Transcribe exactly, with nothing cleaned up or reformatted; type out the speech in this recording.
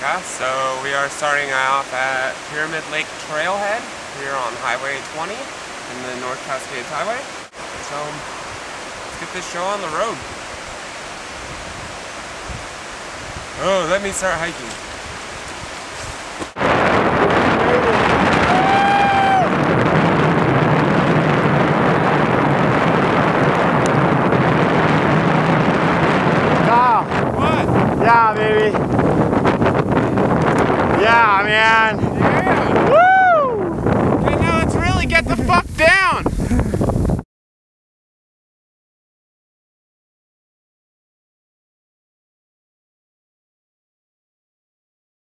America. So we are starting off at Pyramid Lake Trailhead here on Highway twenty in the North Cascades Highway. So let's get this show on the road. Oh, let me start hiking.